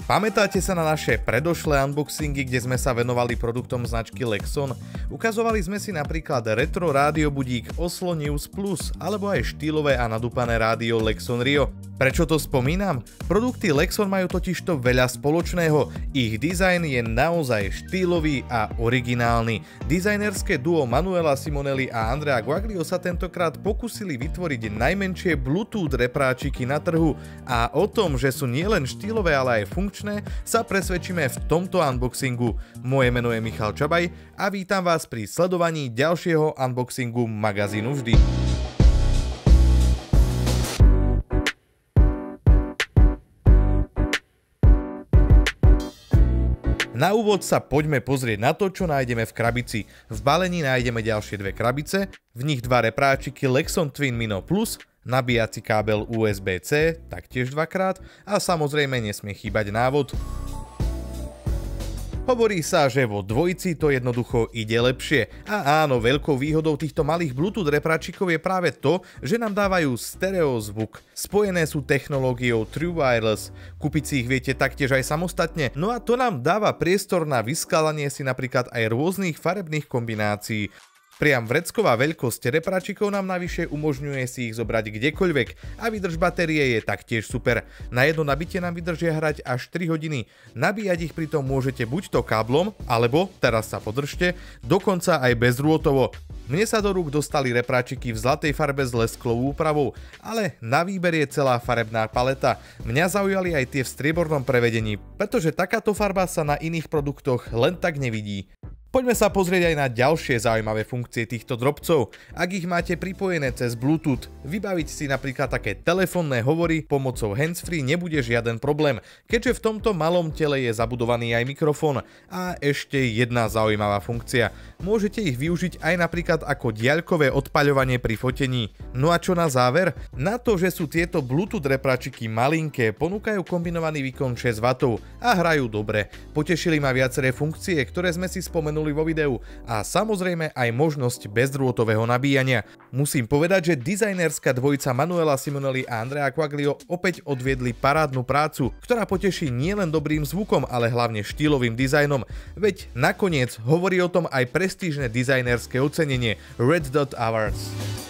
Pamätáte sa na naše predošlé unboxingy, kde sme sa venovali produktom značky Lexon? Ukazovali sme si napríklad retro rádiobudík Oslo News Plus alebo aj štýlové a nadúpané rádio Lexon Rio. Prečo to spomínam? Produkty Lexon majú totižto veľa spoločného. Ich dizajn je naozaj štýlový a originálny. Dizajnerské duo Manuela Simonelli a Andrea Guaglio sa tentokrát pokúsili vytvoriť najmenšie Bluetooth repráčiky na trhu a o tom, že sú nielen štýlové, ale aj funkčné, sa presvedčíme v tomto unboxingu. Moje meno je Michal Čabaj a vítam vás pri sledovaní ďalšieho unboxingu magazínu Vždy. Na úvod sa poďme pozrieť na to, čo nájdeme v krabici. V balení nájdeme ďalšie dve krabice, v nich dva repráčiky Lexon Twin Mino Plus, nabíjací kábel USB-C, taktiež dvakrát a samozrejme nesmie chýbať návod. Hovorí sa, že vo dvojici to jednoducho ide lepšie. A áno, veľkou výhodou týchto malých Bluetooth repráčikov je práve to, že nám dávajú stereo zvuk. Spojené sú technológiou True Wireless. Kúpiť si ich viete taktiež aj samostatne. No a to nám dáva priestor na vyskladanie si napríklad aj rôznych farebných kombinácií. Priam vrecková veľkosť repráčikov nám navyše umožňuje si ich zobrať kdekoľvek a výdrž batérie je taktiež super. Na jedno nabitie nám vydržia hrať až 3 hodiny. Nabíjať ich pritom môžete buď to káblom, alebo, teraz sa podržte, dokonca aj bezrôtovo. Mne sa do rúk dostali repráčiky v zlatej farbe s lesklovou úpravou, ale na výber je celá farebná paleta. Mňa zaujali aj tie v striebornom prevedení, pretože takáto farba sa na iných produktoch len tak nevidí. Poďme sa pozrieť aj na ďalšie zaujímavé funkcie týchto drobcov. Ak ich máte pripojené cez Bluetooth, vybaviť si napríklad také telefónne hovory pomocou handsfree nebude žiaden problém, keďže v tomto malom tele je zabudovaný aj mikrofón. A ešte jedna zaujímavá funkcia. Môžete ich využiť aj napríklad ako diaľkové odpaľovanie pri fotení. No a čo na záver? Na to, že sú tieto Bluetooth repráčiky malinké, ponúkajú kombinovaný výkon 6 W a hrajú dobre. Potešili ma viaceré funkcie, ktoré sme si spomenuli vo videu a samozrejme aj možnosť bezdrôtového nabíjania. Musím povedať, že dizajnerská dvojica Manuela Simonelli a Andrea Guaglio opäť odviedli parádnu prácu, ktorá poteší nielen dobrým zvukom, ale hlavne štýlovým dizajnom. Veď nakoniec hovorí o tom aj prestížne dizajnerské ocenenie Red Dot Awards.